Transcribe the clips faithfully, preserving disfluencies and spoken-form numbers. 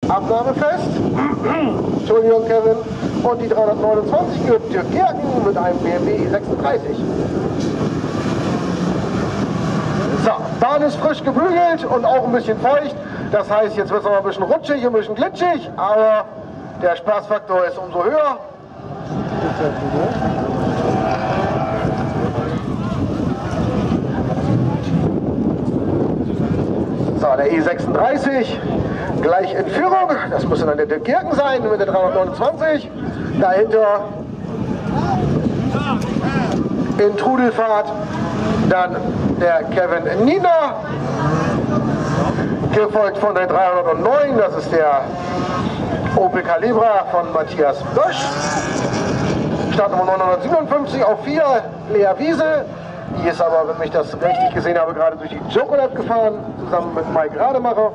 abnahmefest. Entschuldigung, Kevin. Und die dreihundertneunundzwanzig gehört Dirk Gerken mit einem B M W E sechsunddreißig. So, Bahn ist frisch gebügelt und auch ein bisschen feucht. Das heißt, jetzt wird es noch ein bisschen rutschig, ein bisschen glitschig, aber der Spaßfaktor ist umso höher. So, der E sechsunddreißig, gleich in Führung. Das muss dann der Dirk Gerken sein mit der dreihundertneunundzwanzig. Dahinter in Trudelfahrt dann der Kevin Nina, gefolgt von der dreihundertneun, das ist der Opel Calibra von Matthias Bösch. Startnummer neunhundertsiebenundfünfzig auf vier, Lea Wiese. Die ist aber, wenn ich das richtig gesehen habe, gerade durch die Jokolab gefahren, zusammen mit Mike Rademacher.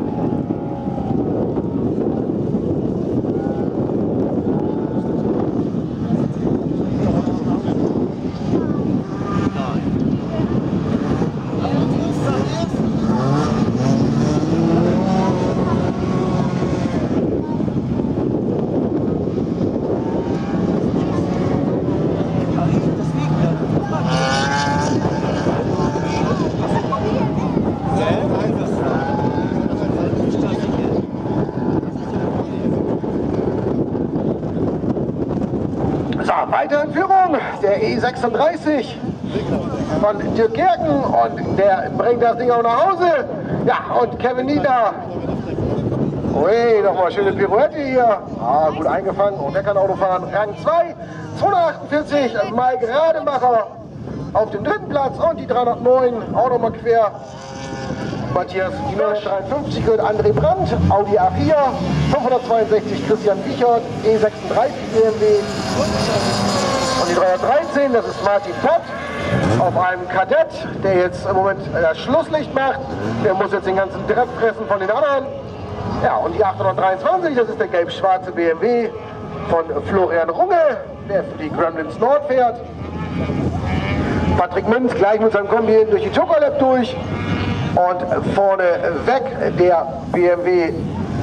Weiter in Führung, der E sechsunddreißig von Dirk Gerken und der bringt das Ding auch nach Hause. Ja, und Kevin Nina. Ui, nochmal schöne Pirouette hier. Ah, gut eingefangen und der kann Auto fahren. Rang zwei, zweihundertachtundvierzig, Mike Rademacher auf dem dritten Platz und die dreihundertneun, auch nochmal quer. Matthias, die neunhundertdreiundfünfzig gehört André Brandt, Audi A vier, fünfhundertzweiundsechzig Christian Wiechert, E sechsunddreißig B M W und die dreihundertdreizehn, das ist Martin Pott auf einem Kadett, der jetzt im Moment das Schlusslicht macht. Der muss jetzt den ganzen Dreck fressen von den anderen. Ja, und die achthundertdreiundzwanzig, das ist der gelb-schwarze B M W von Florian Runge, der für die Gremlins Nord fährt. Patrick Münz gleich mit seinem Kombi durch die Jokolab durch. Und vorne weg der B M W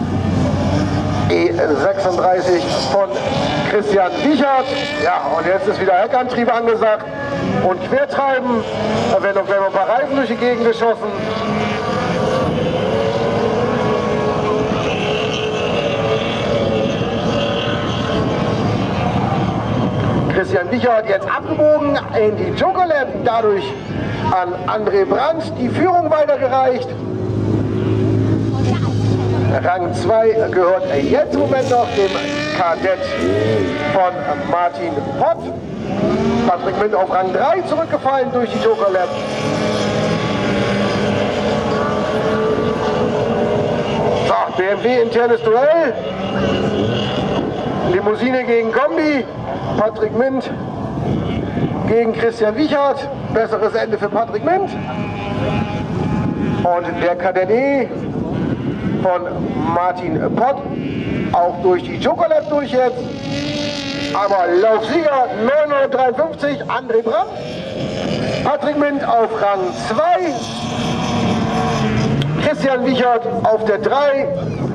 E sechsunddreißig von Christian Wiechert. Ja, und jetzt ist wieder Heckantrieb angesagt und Quertreiben. Da werden noch gleich mal ein paar Reifen durch die Gegend geschossen. Christian Wiechert jetzt abgebogen in die Jokolab, dadurch an André Brandt die Führung weitergereicht. Rang zwei gehört jetzt im Moment noch dem Kadett von Martin Pott. Patrick Münz auf Rang drei zurückgefallen durch die Jokolab. So, B M W internes Duell. Limousine gegen Kombi. Patrick Münz gegen Christian Wiechert. Besseres Ende für Patrick Münz. Und der Kadett E von Martin Pott auch durch die Jokolab durch jetzt. Aber Laufsieger neunhundertdreiundfünfzig, André Brandt. Patrick Münz auf Rang zwei. Christian Wiechert auf der drei.